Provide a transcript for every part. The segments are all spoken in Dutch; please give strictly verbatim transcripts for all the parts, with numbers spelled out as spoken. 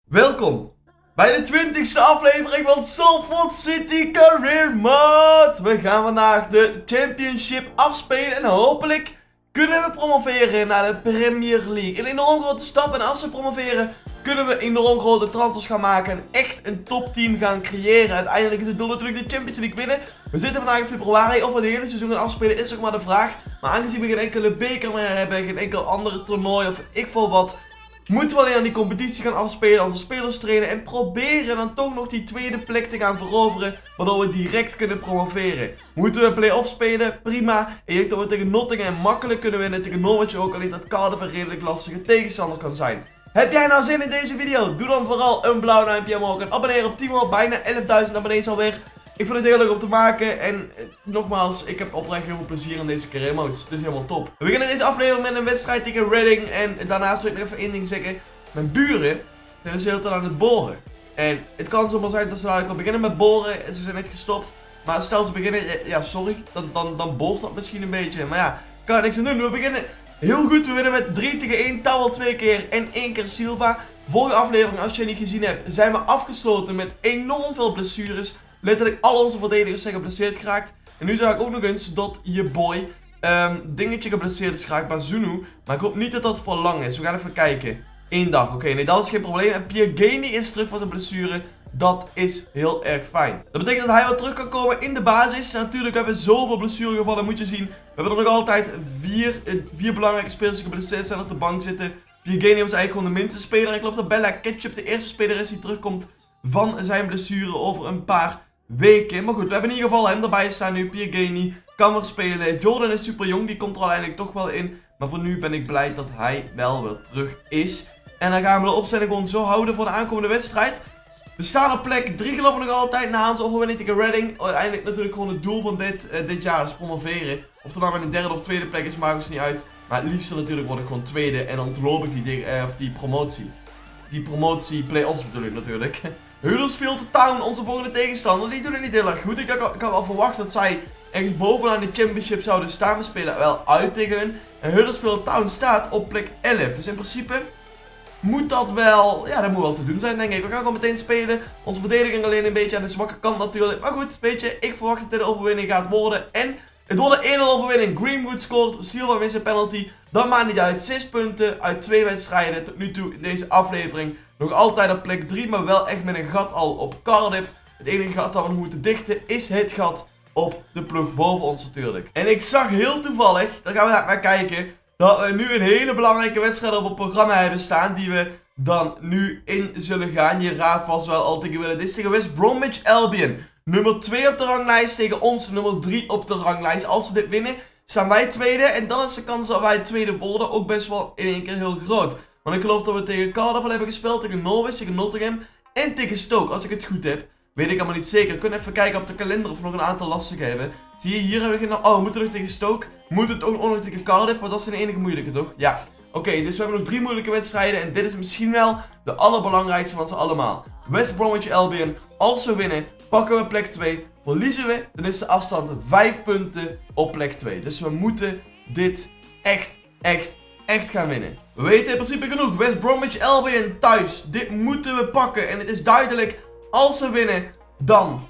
Welkom bij de twintigste aflevering van Salford City Career Mode. We gaan vandaag de Championship afspelen en hopelijk kunnen we promoveren naar de Premier League. Een enorm grote stap, en als we promoveren kunnen we enorm grote transfers gaan maken en echt een topteam gaan creëren. Uiteindelijk is het doel natuurlijk de Champions League winnen. We zitten vandaag in februari, of we de hele seizoen gaan afspelen is ook maar de vraag. Maar aangezien we geen enkele beker meer hebben, geen enkel andere toernooi of ik veel wat, moeten we alleen aan die competitie gaan afspelen, onze spelers trainen en proberen dan toch nog die tweede plek te gaan veroveren, waardoor we direct kunnen promoveren. Moeten we play-off spelen? Prima. Ik denk dat we tegen Nottingham makkelijk kunnen winnen, tegen Norwich ook, alleen dat Cardiff een redelijk lastige tegenstander kan zijn. Heb jij nou zin in deze video? Doe dan vooral een blauw duimpje omhoog en abonneer op Timo, bijna elfduizend abonnees alweer. Ik vind het heel leuk om te maken en eh, nogmaals, ik heb oprecht heel veel plezier in deze career modes. Dus helemaal top. We beginnen deze aflevering met een wedstrijd tegen Reading en daarnaast wil ik nog even één ding zeggen. Mijn buren zijn dus de hele tijd aan het boren. En het kan zomaar zijn dat ze dadelijk wel beginnen met boren en ze zijn net gestopt. Maar stel ze beginnen, ja sorry, dan, dan, dan boort dat misschien een beetje. Maar ja, kan er niks aan doen. We beginnen heel goed, we winnen met drie tegen één, Towel twee keer en één keer Silva. Vorige aflevering, als je het niet gezien hebt, zijn we afgesloten met enorm veel blessures. Letterlijk al onze verdedigers zijn geblesseerd geraakt. En nu zag ik ook nog eens dat je boy um, dingetje geblesseerd is geraakt bij Zunu. Maar ik hoop niet dat dat voor lang is. We gaan even kijken. Eén dag. Oké, okay, nee, dat is geen probleem. En Piergeni is terug van zijn blessure. Dat is heel erg fijn. Dat betekent dat hij wel terug kan komen in de basis. En natuurlijk, we hebben zoveel blessuregevallen, moet je zien. We hebben er nog altijd vier, vier belangrijke spelers die geblesseerd zijn op de bank zitten. Piergeni was eigenlijk gewoon de minste speler. Ik geloof dat Bella Ketchup de eerste speler is die terugkomt van zijn blessure over een paar weken. Maar goed, we hebben in ieder geval hem erbij staan nu. Piergeni kan weer spelen. Jordan is super jong, die komt er uiteindelijk toch wel in. Maar voor nu ben ik blij dat hij wel weer terug is. En dan gaan we de opstelling gewoon zo houden voor de aankomende wedstrijd. We staan op plek drie geloof ik nog altijd na onze overwinning tegen Reading. Uiteindelijk natuurlijk gewoon het doel van dit, uh, dit jaar is promoveren. Of er nou met een derde of tweede plek is, maakt ons niet uit. Maar het liefste natuurlijk word ik gewoon tweede en dan ontloop ik die, uh, of die promotie. Die promotie play-offs bedoel ik natuurlijk. Huddersfield Town, onze volgende tegenstander, die doen het niet heel erg goed. Ik had, ik had wel verwacht dat zij echt bovenaan de championship zouden staan. We spelen wel uit tegen hun. En Huddersfield Town staat op plek elf. Dus in principe moet dat wel, ja dat moet wel te doen zijn denk ik. We gaan gewoon meteen spelen. Onze verdediging alleen een beetje aan de zwakke kant natuurlijk. Maar goed, weet je, ik verwacht dat dit een overwinning gaat worden. En het wordt een één nul overwinning. Greenwood scoort, Silva mist een penalty. Dat maakt niet uit. zes punten uit twee wedstrijden tot nu toe in deze aflevering. Nog altijd op plek drie, maar wel echt met een gat al op Cardiff. Het enige gat dat we nog moeten dichten is het gat op de ploeg boven ons natuurlijk. En ik zag heel toevallig, daar gaan we naar kijken, dat we nu een hele belangrijke wedstrijd op het programma hebben staan. Die we dan nu in zullen gaan. Je raadt vast wel al tegen willen. Dit is tegen West Bromwich Albion. Nummer twee op de ranglijst tegen ons nummer drie op de ranglijst. Als we dit winnen, staan wij tweede. En dan is de kans dat wij tweede worden ook best wel in één keer heel groot. Want ik geloof dat we tegen Cardiff al hebben gespeeld, tegen Norwich, tegen Nottingham en tegen Stoke. Als ik het goed heb, weet ik allemaal niet zeker. We kunnen even kijken op de kalender of we nog een aantal lastige hebben. Zie je, hier hebben we geen... Oh, we moeten nog tegen Stoke. We moeten het ook nog tegen Cardiff, maar dat is de enige moeilijke, toch? Ja. Oké, okay, dus we hebben nog drie moeilijke wedstrijden en dit is misschien wel de allerbelangrijkste van ze allemaal. West Bromwich Albion, als we winnen, pakken we plek twee. Verliezen we, dan is de afstand vijf punten op plek twee. Dus we moeten dit echt, echt, echt gaan winnen. We weten in principe genoeg. West Bromwich Albion thuis. Dit moeten we pakken. En het is duidelijk, als we winnen, dan...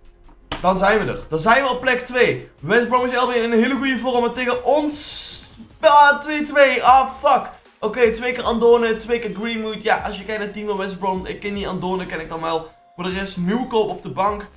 Dan zijn we er. Dan zijn we op plek twee. West Bromwich Albion in een hele goede vorm. Maar tegen ons... Ah, twee twee. Ah, fuck. Oké, okay, twee keer Andone, twee keer Greenwood. Ja, als je kijkt naar het team van West Brom. Ik ken niet Andone, ken ik dan wel. Voor de rest Nieuwkoop op de bank.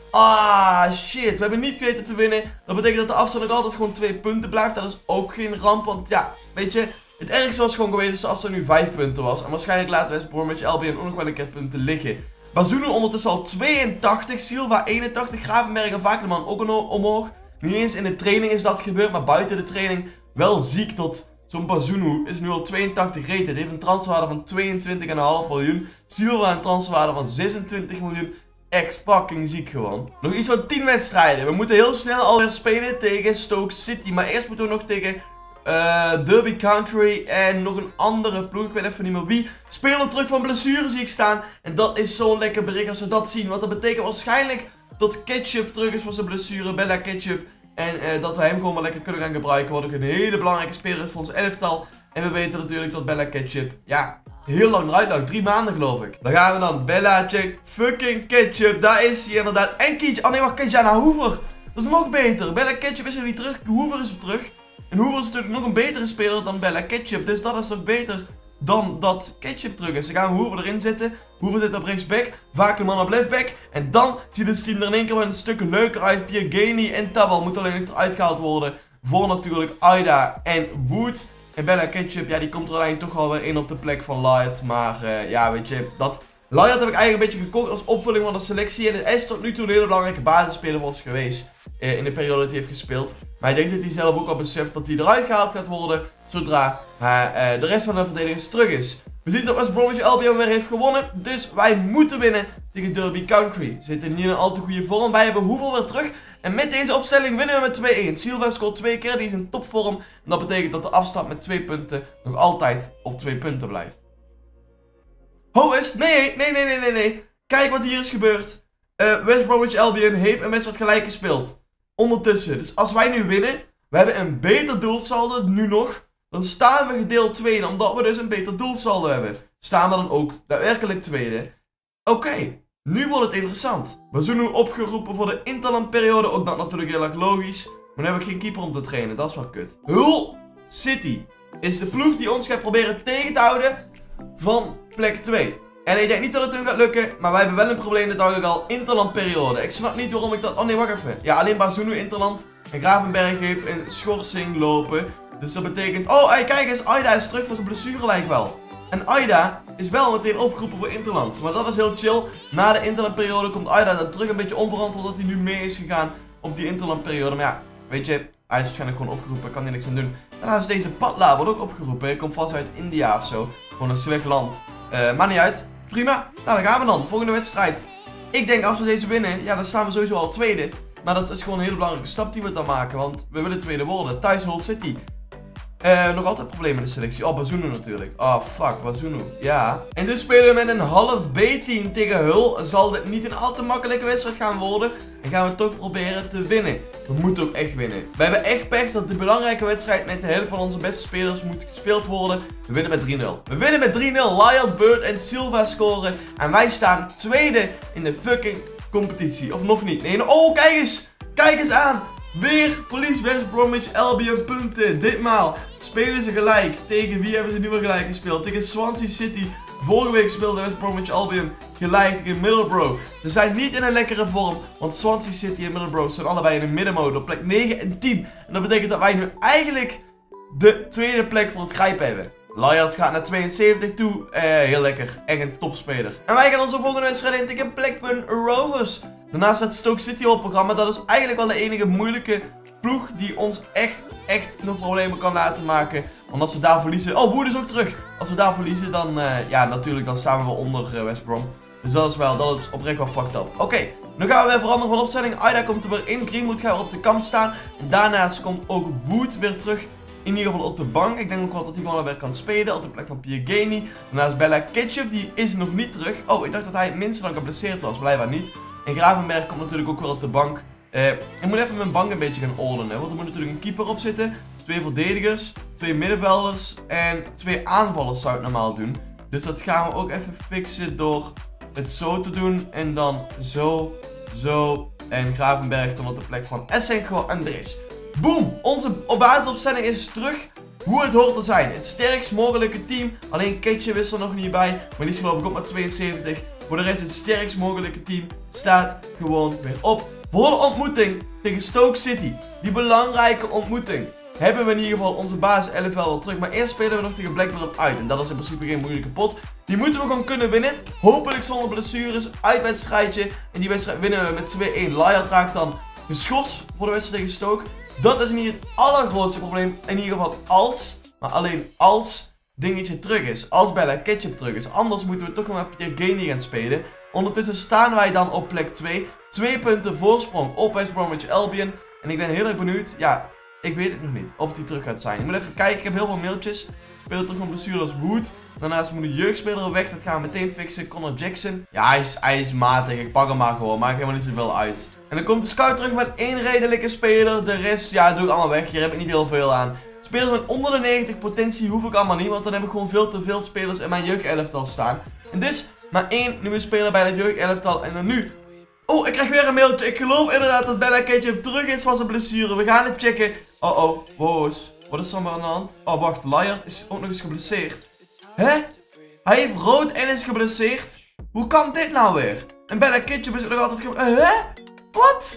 Ah, shit. We hebben niet geweten te winnen. Dat betekent dat de afstand nog altijd gewoon twee punten blijft. Dat is ook geen ramp. Want ja, weet je... Het ergste was gewoon geweest als de afstand nu vijf punten was. En waarschijnlijk laat West Bromwich Albion ook nog wel een keer punten liggen. Bazunu ondertussen al tweeëntachtig. Silva eenentachtig. Gravenberg en Vakelman ook omhoog. Niet eens in de training is dat gebeurd. Maar buiten de training wel ziek tot zo'n Bazunu is nu al tweeëntachtig rated. Hij heeft een transferwaarde van tweeëntwintig komma vijf miljoen. Silva een transferwaarde van zesentwintig miljoen. Echt fucking ziek gewoon. Nog iets van tien wedstrijden. We moeten heel snel alweer spelen tegen Stoke City. Maar eerst moeten we nog tegen... Uh, Derby County en nog een andere ploeg, ik weet even niet meer wie. Speler terug van blessure zie ik staan. En dat is zo'n lekker bericht als we dat zien. Want dat betekent waarschijnlijk dat Ketchup terug is van zijn blessure, Bella Ketchup. En uh, dat we hem gewoon maar lekker kunnen gaan gebruiken. Wat ook een hele belangrijke speler is voor ons elftal. En we weten natuurlijk dat Bella Ketchup, ja, heel lang eruit lag. Drie maanden geloof ik. Dan gaan we dan. Bellaatje fucking Ketchup. Daar is hij inderdaad. En Kietje. Oh nee, wacht. Kijana Hoover. Dat is nog beter. Bella Ketchup is er niet terug. Hoover is er terug. En Hoover is natuurlijk nog een betere speler dan Bella Ketchup. Dus dat is toch beter dan dat Ketchup terug is. Dan gaan we Hoover erin zitten. Hoover zit op rechtsback. Vakerman op leftback. En dan ziet het team er in één keer wel een stuk leuker uit. Piergeni en Tabal moet alleen nog eruit gehaald worden. Voor natuurlijk Aida en Wood. En Bella Ketchup, ja, die komt er alleen toch alweer in op de plek van Light. Maar uh, ja, weet je, dat... Light heb ik eigenlijk een beetje gekocht als opvulling van de selectie. En hij is tot nu toe een hele belangrijke basisspeler voor ons geweest. Uh, in de periode dat hij heeft gespeeld. Maar ik denk dat hij zelf ook al beseft dat hij eruit gehaald gaat worden. Zodra uh, uh, de rest van de verdedigers terug is. We zien dat West Bromwich Albion weer heeft gewonnen. Dus wij moeten winnen tegen Derby County. We zitten niet in een al te goede vorm. Wij hebben hoeveel weer terug. En met deze opstelling winnen we met twee-één. Silva scoort twee keer, die is in topvorm. En dat betekent dat de afstand met twee punten nog altijd op twee punten blijft. Ho is, nee, nee, nee, nee, nee, nee. Kijk wat hier is gebeurd. Uh, West Bromwich Albion heeft een wedstrijd gelijk gespeeld. Ondertussen. Dus als wij nu winnen, we hebben een beter doelsaldo nu nog. Dan staan we gedeeld tweede, omdat we dus een beter doelsaldo hebben. Staan we dan ook daadwerkelijk tweede. Oké. Okay. Nu wordt het interessant. We zijn nu opgeroepen voor de interlandperiode. Ook dat natuurlijk heel erg logisch. Maar nu heb ik geen keeper om te trainen. Dat is wel kut. Hull City is de ploeg die ons gaat proberen tegen te houden van plek twee. En ik denk niet dat het nu gaat lukken. Maar wij hebben wel een probleem. Dat dacht ik al. Interlandperiode. Ik snap niet waarom ik dat... Oh nee, wacht even. Ja, alleen Bazunu interland. En Gravenberg heeft een schorsing lopen. Dus dat betekent... Oh, hey, kijk eens. Aida is terug van zijn blessure lijkt wel. En Aida is wel meteen opgeroepen voor Interland. Maar dat is heel chill. Na de interlandperiode komt Aida dan terug een beetje onverantwoord dat hij nu mee is gegaan op die interlandperiode. Maar ja, weet je, hij is waarschijnlijk gewoon opgeroepen. Kan hij niks aan doen. Daarna is deze Patla wordt ook opgeroepen. Hij komt vast uit India of zo. Gewoon een slecht land. Uh, maar niet uit. Prima. Nou, dan gaan we dan. Volgende wedstrijd. Ik denk als we deze winnen, ja, dan staan we sowieso al tweede. Maar dat is gewoon een hele belangrijke stap die we dan maken. Want we willen tweede worden. Thuis Hull City. Uh, nog altijd problemen in de selectie. Oh, Bazunu natuurlijk. Oh, fuck, Bazunu. Ja. En dus spelen we met een half B-team tegen Hull. Zal dit niet een al te makkelijke wedstrijd gaan worden. En gaan we toch proberen te winnen. We moeten ook echt winnen. We hebben echt pech dat de belangrijke wedstrijd met de helft van onze beste spelers moet gespeeld worden. We winnen met drie nul. We winnen met drie nul. Lyot, Bird en Silva scoren. En wij staan tweede in de fucking competitie. Of nog niet. Nee, oh, kijk eens. Kijk eens aan. Weer verliest West Bromwich Albion punten. Ditmaal spelen ze gelijk. Tegen wie hebben ze nu weer gelijk gespeeld? Tegen Swansea City. Vorige week speelde West Bromwich Albion gelijk tegen Middlesbrough. Ze zijn niet in een lekkere vorm. Want Swansea City en Middlesbrough zijn allebei in een middenmode op plek negen en tien. En dat betekent dat wij nu eigenlijk de tweede plek voor het grijpen hebben. Lyot gaat naar tweeënzeventig toe. Eh, heel lekker. Echt een topspeler. En wij gaan onze volgende wedstrijd in tegen Blackburn Rovers. Daarnaast staat Stoke City op het programma. Dat is eigenlijk wel de enige moeilijke ploeg die ons echt, echt nog problemen kan laten maken. Want als we daar verliezen... Oh, Wood is ook terug. Als we daar verliezen, dan... Uh, ja, natuurlijk, dan staan we wel onder uh, West Brom. Dus dat is wel... Dat is oprecht wel fucked up. Oké, okay, nu gaan we weer veranderen van opstelling. Aida komt er weer in. Greenwood gaat weer op de kant staan. En daarnaast komt ook Wood weer terug. In ieder geval op de bank. Ik denk ook wel dat hij gewoon weer kan spelen. Op de plek van Piergeni. Daarnaast Bella Ketchup. Die is nog niet terug. Oh, ik dacht dat hij minstens lang geblesseerd was. Blijkbaar niet. En Gravenberg komt natuurlijk ook wel op de bank. Uh, ik moet even mijn bank een beetje gaan ordenen. Want er moet natuurlijk een keeper op zitten. Twee verdedigers. Twee middenvelders. En twee aanvallers zou ik normaal doen. Dus dat gaan we ook even fixen door het zo te doen. En dan zo, zo. En Gravenberg dan op de plek van Essengo Andres. Boom! Onze basisopstelling is terug. Hoe het hoort te zijn. Het sterkst mogelijke team. Alleen Ketchup is er nog niet bij. Maar die is geloof ik ook maar tweeënzeventig. Voor de rest het sterkst mogelijke team staat gewoon weer op. Voor de ontmoeting tegen Stoke City. Die belangrijke ontmoeting. Hebben we in ieder geval onze basis elf wel terug. Maar eerst spelen we nog tegen Blackburn uit. En dat is in principe geen moeilijke pot. Die moeten we gewoon kunnen winnen. Hopelijk zonder blessures. Uitwedstrijdje. En die wedstrijd winnen we met twee-één. Lyot raakt dan geschorst voor de wedstrijd tegen Stoke. Dat is niet het allergrootste probleem. In ieder geval als, maar alleen als dingetje terug is. Als Bella Ketchup terug is. Anders moeten we toch nog met Piergeni gaan spelen. Ondertussen staan wij dan op plek twee. Twee punten voorsprong op West Bromwich Albion. En ik ben heel erg benieuwd. Ja, ik weet het nog niet. Of die terug gaat zijn. Ik moet even kijken. Ik heb heel veel mailtjes. Spelen terug van blessure als Wood. Daarnaast moet de jeugdspeler weg. Dat gaan we meteen fixen. Connor Jackson. Ja, hij is, hij is matig. Ik pak hem maar gewoon. Maakt helemaal niet zoveel uit. En dan komt de scout terug met één redelijke speler. De rest, ja, doe ik allemaal weg. Hier heb ik niet heel veel aan. Spelers met onder de negentig potentie hoef ik allemaal niet, want dan heb ik gewoon veel te veel spelers in mijn jeugdelftal staan. En dus maar één nieuwe speler bij het jeugdelftal en dan nu... Oh, ik krijg weer een mailtje. Ik geloof inderdaad dat Bella Ketchup terug is van zijn blessure. We gaan het checken. Oh oh, woos. Wat is er maar aan de hand? Oh, wacht. Liard is ook nog eens geblesseerd. Hè? Hij heeft rood en is geblesseerd? Hoe kan dit nou weer? En Bella Ketchup is nog altijd geblesseerd. Hè? Wat?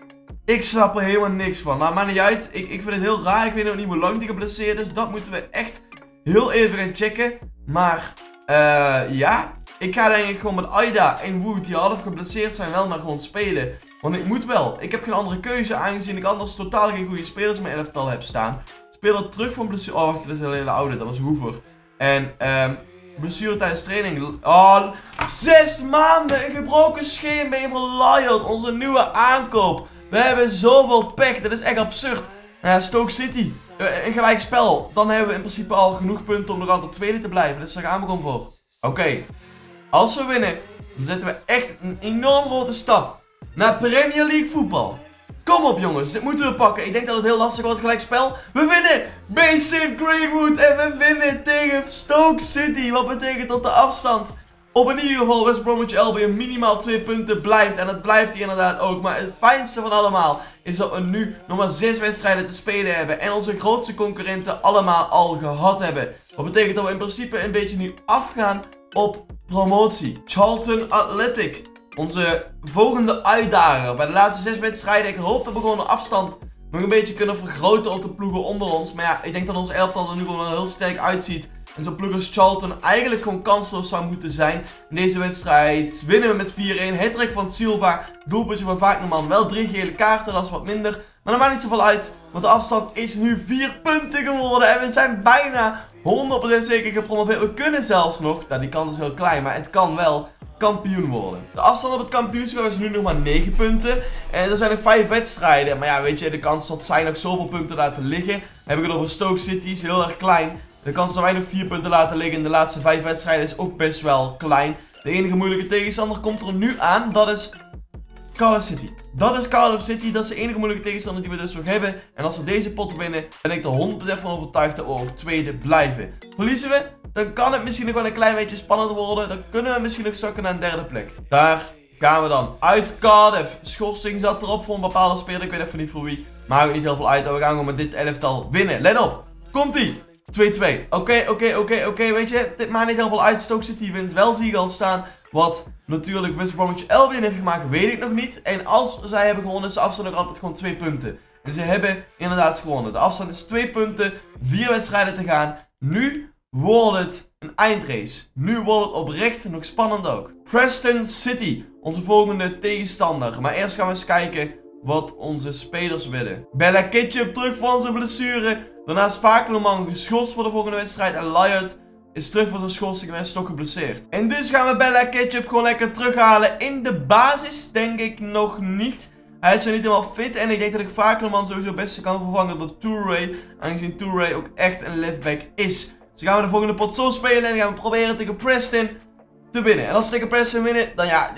Ik snap er helemaal niks van. Nou, maakt niet uit. Ik, ik vind het heel raar. Ik weet nog niet hoe lang die geblesseerd is. Dat moeten we echt heel even gaan checken. Maar, eh, uh, ja... Ik ga denk ik gewoon met Aida en Wood, die half geblesseerd zijn, wel maar gewoon spelen. Want ik moet wel. Ik heb geen andere keuze, aangezien ik anders totaal geen goede spelers in mijn elftal heb staan. Speler terug van blessure. Oh, wacht, dat is een hele oude. Dat was Hoover. En, ehm, um, blessure tijdens training. Oh, zes maanden. Een gebroken scheenbeen van Liard. Onze nieuwe aankoop. We hebben zoveel pech. Dat is echt absurd. Nou ja, Stoke City. Uh, een gelijk spel. Dan hebben we in principe al genoeg punten om nog altijd tweede te blijven. Dus daar gaan we gewoon voor. Oké. Okay. Als we winnen, dan zetten we echt een enorm grote stap naar Premier League voetbal. Kom op jongens, dit moeten we pakken. Ik denk dat het heel lastig wordt, gelijk spel. We winnen bij Saint Greenwood en we winnen tegen Stoke City. Wat betekent dat de afstand op in ieder geval West Bromwich Albion minimaal twee punten blijft. En dat blijft hij inderdaad ook. Maar het fijnste van allemaal is dat we nu nog maar zes wedstrijden te spelen hebben. En onze grootste concurrenten allemaal al gehad hebben. Wat betekent dat we in principe een beetje nu afgaan op promotie. Charlton Athletic. Onze volgende uitdager. Bij de laatste zes wedstrijden. Ik hoop dat we gewoon de afstand nog een beetje kunnen vergroten op de ploegen onder ons. Maar ja, ik denk dat ons elftal er nu gewoon wel heel sterk uitziet. En zo'n ploeg als Charlton eigenlijk gewoon kansloos zou moeten zijn. In deze wedstrijd winnen we met vier een. Hattrick van Silva. Doelpuntje van Vaakneman. Wel drie gele kaarten. Dat is wat minder. Maar dat maakt niet zoveel uit. Want de afstand is nu vier punten geworden. En we zijn bijna honderd procent zeker gepromoveerd. We kunnen zelfs nog. Nou, die kans is heel klein. Maar het kan wel kampioen worden. De afstand op het kampioenschap is nu nog maar negen punten. En er zijn nog vijf wedstrijden. Maar ja, weet je, de kans dat zij nog zoveel punten laten liggen. Heb ik het over Stoke City. Is heel erg klein. De kans dat wij nog vier punten laten liggen in de laatste vijf wedstrijden is ook best wel klein. De enige moeilijke tegenstander komt er nu aan. Dat is Call of City. Dat is Call of City. Dat is de enige moeilijke tegenstander die we dus nog hebben. En als we deze pot winnen, ben ik er honderd procent van overtuigd dat we ook tweede blijven. Verliezen we, dan kan het misschien nog wel een klein beetje spannend worden. Dan kunnen we misschien nog zakken naar een derde plek. Daar gaan we dan. Uit Cardiff. Schorsing zat erop voor een bepaalde speler. Ik weet even niet voor wie. Maakt ook niet heel veel uit. We gaan gewoon met dit elftal winnen. Let op. Komt-ie. twee twee. Oké, oké, oké, oké. Weet je, dit maakt niet heel veel uit. Stoke City wint wel, zie je al staan. Wat natuurlijk West Bromwich Albion heeft gemaakt, weet ik nog niet. En als zij hebben gewonnen, is de afstand nog altijd gewoon twee punten. En ze hebben inderdaad gewonnen. De afstand is twee punten, vier wedstrijden te gaan. Nu wordt het een eindrace. Nu wordt het oprecht nog spannend ook. Preston City, onze volgende tegenstander. Maar eerst gaan we eens kijken wat onze spelers willen. Bella Ketchup terug van zijn blessure. Daarnaast Vaakneman geschorst voor de volgende wedstrijd. En Liard is terug voor zijn schorsing en is toch geblesseerd. En dus gaan we Bella Ketchup gewoon lekker terughalen. In de basis denk ik nog niet. Hij is zo niet helemaal fit. En ik denk dat ik Vaakneman sowieso het beste kan vervangen door Toure. Aangezien Toure ook echt een leftback is. Dus gaan we de volgende pot zo spelen. En gaan we proberen tegen Preston te winnen. En als we tegen Preston winnen, dan ja,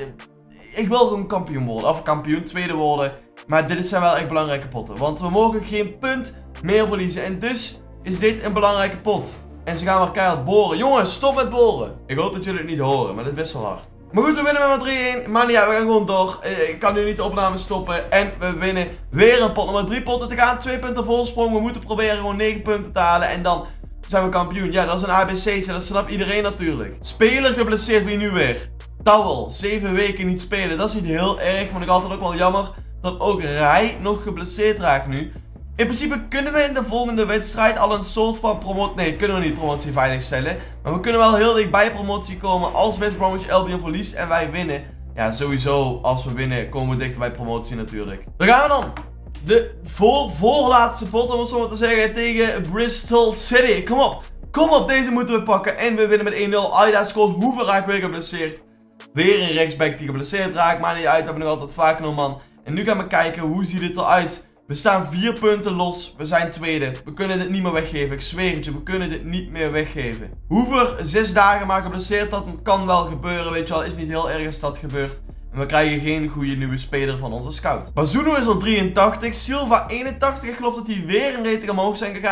ik wil gewoon kampioen worden. Of kampioen, tweede worden. Maar dit zijn wel echt belangrijke potten. Want we mogen geen punt meer verliezen. En dus is dit een belangrijke pot. En ze gaan maar keihard boren. Jongens, stop met boren. Ik hoop dat jullie het niet horen, maar dit is best wel hard. Maar goed, we winnen met drie een. Maar ja, we gaan gewoon door. Ik kan nu niet de opname stoppen. En we winnen weer een pot. Nog maar drie potten te gaan. Twee punten voorsprong. We moeten proberen gewoon negen punten te halen. En dan zijn we kampioen. Ja, dat is een A B C'tje. Dat snapt iedereen natuurlijk. Speler geblesseerd, wie nu weer? Towel. Zeven weken niet spelen. Dat is niet heel erg. Maar nog altijd ook wel jammer dat ook Rij nog geblesseerd raakt nu. In principe kunnen we in de volgende wedstrijd al een soort van promotie... Nee, kunnen we niet promotie veiligstellen. Maar we kunnen wel heel dichtbij promotie komen als West Bromwich Albion verliest en wij winnen. Ja, sowieso als we winnen komen we dichter bij promotie natuurlijk. Dan gaan we dan. De voor-voorlaatste pot, om het zo maar te zeggen, tegen Bristol City. Kom op. Kom op, deze moeten we pakken. En we winnen met één nul. Aida scoort. Hoeveel raakt weer geblesseerd? Weer een rechtsback die geblesseerd raakt. Maar niet uit, we hebben nog altijd Vaakneman. En nu gaan we kijken, hoe ziet het eruit? We staan vier punten los. We zijn tweede. We kunnen dit niet meer weggeven. Ik zweer het je, we kunnen dit niet meer weggeven. Hoever zes dagen maar geblesseerd. Dat kan wel gebeuren, weet je wel. Is niet heel erg als dat gebeurt. En we krijgen geen goede nieuwe speler van onze scout. Bazuno is al drieëntachtig. Silva eenentachtig. Ik geloof dat die weer een rating omhoog zijn gegaan.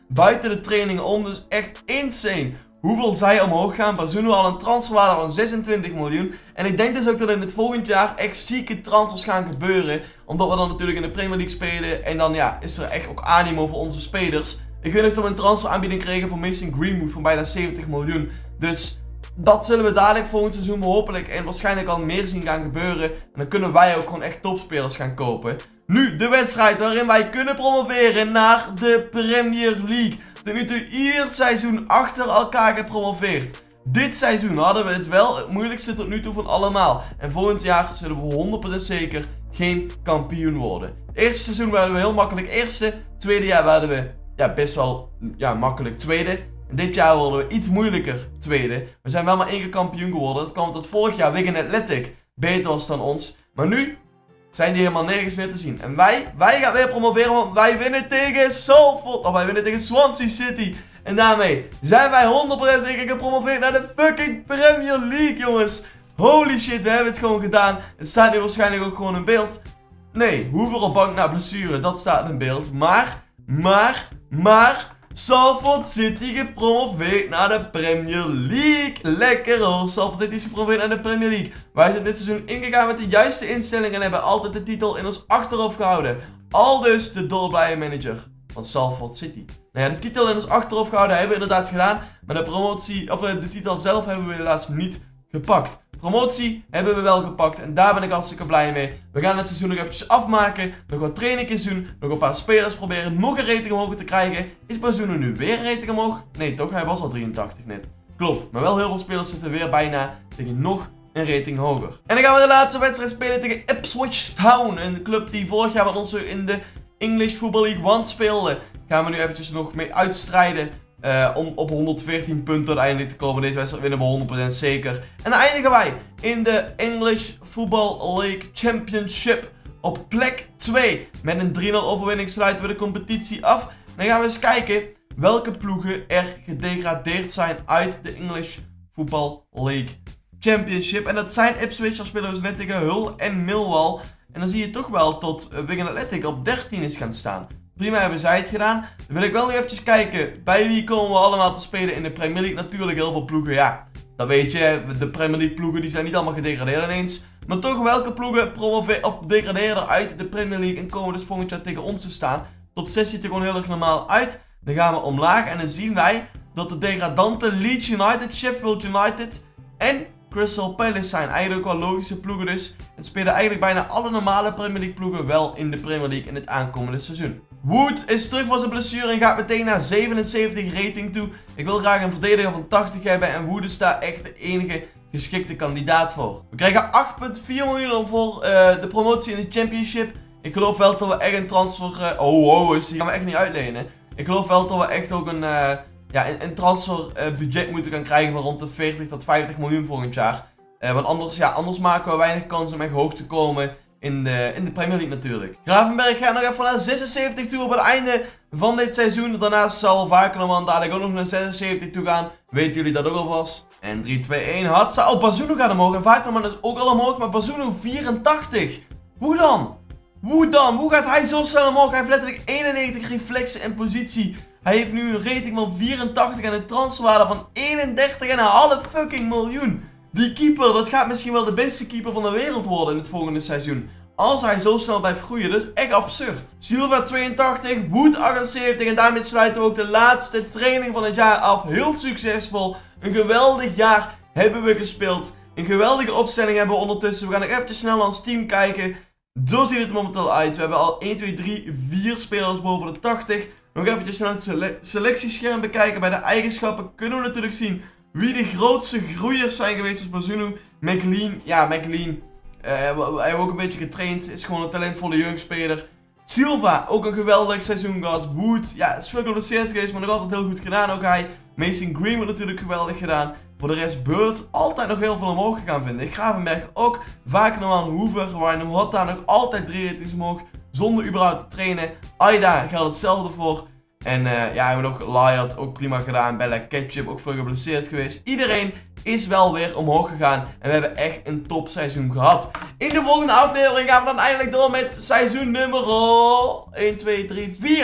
buiten de trainingen om. Dus echt insane hoeveel zij omhoog gaan. Bazunu al een transferwaarde van zesentwintig miljoen. En ik denk dus ook dat in het volgend jaar echt zieke transfers gaan gebeuren. Omdat we dan natuurlijk in de Premier League spelen. En dan ja, is er echt ook animo voor onze spelers. Ik weet nog dat we een transferaanbieding kregen voor Mason Greenwood van bijna zeventig miljoen. Dus dat zullen we dadelijk volgend seizoen hopelijk en waarschijnlijk al meer zien gaan gebeuren. En dan kunnen wij ook gewoon echt topspelers gaan kopen. Nu de wedstrijd waarin wij kunnen promoveren naar de Premier League. Tot nu toe ieder seizoen achter elkaar gepromoveerd. Dit seizoen hadden we het wel het moeilijkste tot nu toe van allemaal. En volgend jaar zullen we honderd procent zeker geen kampioen worden. Het eerste seizoen werden we heel makkelijk eerste. Tweede jaar werden we ja, best wel ja, makkelijk tweede. En dit jaar worden we iets moeilijker tweede. We zijn wel maar één keer kampioen geworden. Dat kwam tot vorig jaar Wigan Athletic beter was dan ons. Maar nu zijn die helemaal nergens meer te zien. En wij, wij gaan weer promoveren, want wij winnen tegen Salford. Of wij winnen tegen Swansea City. En daarmee zijn wij honderd procent zeker gepromoveerd naar de fucking Premier League, jongens. Holy shit, we hebben het gewoon gedaan. Het staat nu waarschijnlijk ook gewoon in beeld. Nee, hoeveel op bank na blessure, dat staat in beeld. Maar, maar, maar... Salford City gepromoveerd naar de Premier League. Lekker hoor, Salford City is gepromoveerd naar de Premier League. Wij zijn dit seizoen ingegaan met de juiste instellingen en hebben altijd de titel in ons achterhoofd gehouden. Aldus de dolblije manager van Salford City. Nou ja, de titel in ons achterhoofd gehouden hebben we inderdaad gedaan. Maar de promotie, of de titel zelf hebben we helaas niet gepakt. Promotie hebben we wel gepakt en daar ben ik hartstikke blij mee. We gaan het seizoen nog eventjes afmaken, nog wat trainingjes doen, nog een paar spelers proberen nog een rating omhoog te krijgen. Is Bazunu nu weer een rating omhoog? Nee toch, hij was al drieëntachtig net. Klopt, maar wel heel veel spelers zitten weer bijna tegen nog een rating hoger. En dan gaan we de laatste wedstrijd spelen tegen Ipswich Town. Een club die vorig jaar met ons in de English Football League one speelde. Gaan we nu eventjes nog mee uitstrijden. Uh, om op honderdveertien punten uiteindelijk te komen. Deze wedstrijd winnen we honderd procent zeker. En dan eindigen wij in de English Football League Championship op plek twee. Met een drie nul overwinning sluiten we de competitie af. Dan gaan we eens kijken welke ploegen er gedegradeerd zijn uit de English Football League Championship. En dat zijn Ipswich, daar spelen we dus net tegen Hull en Millwall. En dan zie je toch wel tot uh, Wigan Athletic op dertien is gaan staan. Prima hebben zij het gedaan. Dan wil ik wel nog eventjes kijken bij wie komen we allemaal te spelen in de Premier League. Natuurlijk heel veel ploegen, ja, dat weet je. De Premier League ploegen die zijn niet allemaal gedegradeerd ineens. Maar toch welke ploegen of degraderen uit de Premier League en komen dus volgend jaar tegen ons te staan. Top zes ziet er gewoon heel erg normaal uit. Dan gaan we omlaag en dan zien wij dat de degradanten Leeds United, Sheffield United en Crystal Palace zijn. Eigenlijk ook wel logische ploegen dus. Het spelen eigenlijk bijna alle normale Premier League ploegen wel in de Premier League in het aankomende seizoen. Wood is terug van zijn blessure en gaat meteen naar zevenenzeventig rating toe. Ik wil graag een verdediger van tachtig hebben en Wood is daar echt de enige geschikte kandidaat voor. We krijgen acht komma vier miljoen voor uh, de promotie in de Championship. Ik geloof wel dat we echt een transfer... Uh, oh, oh, die gaan we echt niet uitlenen. Ik geloof wel dat we echt ook een, uh, ja, een, een transferbudget uh, moeten gaan krijgen van rond de veertig tot vijftig miljoen volgend jaar. Uh, want anders, ja, anders maken we weinig kans om echt hoog te komen in de, in de Premier League natuurlijk. Gravenberg gaat nog even naar zesenzeventig toe op het einde van dit seizoen. Daarnaast zal Vakenerman dadelijk ook nog naar zesenzeventig toe gaan. Weten jullie dat ook alvast? En drie, twee, één. Hatsa. Oh, Bazunu gaat omhoog. En Vakenerman is ook al omhoog. Maar Bazunu vierentachtig. Hoe dan? Hoe dan? Hoe gaat hij zo snel omhoog? Hij heeft letterlijk eenennegentig reflexen en positie. Hij heeft nu een rating van vierentachtig en een transferwaarde van eenendertig komma vijf fucking miljoen. Die keeper, dat gaat misschien wel de beste keeper van de wereld worden in het volgende seizoen. Als hij zo snel blijft groeien, dat is echt absurd. Silva tweeëntachtig, Wood achtenzeventig en daarmee sluiten we ook de laatste training van het jaar af. Heel succesvol. Een geweldig jaar hebben we gespeeld. Een geweldige opstelling hebben we ondertussen. We gaan nog even snel naar ons team kijken. Zo ziet het momenteel uit. We hebben al één, twee, drie, vier spelers boven de tachtig. Nog even snel het sele selectiescherm bekijken. Bij de eigenschappen kunnen we natuurlijk zien wie de grootste groeiers zijn geweest. Dus Bazunu, McLean. Ja, McLean. Uh, hij heeft ook een beetje getraind. Is gewoon een talentvolle jeugdspeler. Silva, ook een geweldig seizoen gehad. Wood, ja, is veel geblesseerd geweest, maar nog altijd heel goed gedaan ook hij. Mason Greenwood natuurlijk geweldig gedaan. Voor de rest Bird, altijd nog heel veel omhoog gegaan vind ik. Gravenberg ook. Vakenerman, Hoover, Ryan Hotta nog altijd drie ratings omhoog. Zonder überhaupt te trainen. Aida geldt hetzelfde voor. En uh, ja, hebben we nog Lyard, ook prima gedaan. Bella Ketchup, ook veel geblesseerd geweest. Iedereen is wel weer omhoog gegaan. En we hebben echt een topseizoen gehad. In de volgende aflevering gaan we dan eindelijk door met seizoen nummer één, twee, drie, vier.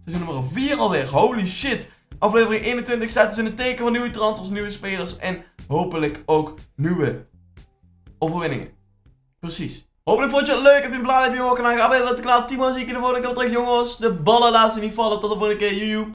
Seizoen nummer vier alweer. Holy shit. Aflevering eenentwintig staat dus in het teken van nieuwe transfers, nieuwe spelers en hopelijk ook nieuwe overwinningen. Precies. Hopelijk vond je het leuk. Heb je een blad, heb je ook kanaal geabonneerd op het kanaal. Timo, zie ik je de volgende keer terug, jongens. De ballen laten ze niet vallen. Tot de volgende keer. Joejoe.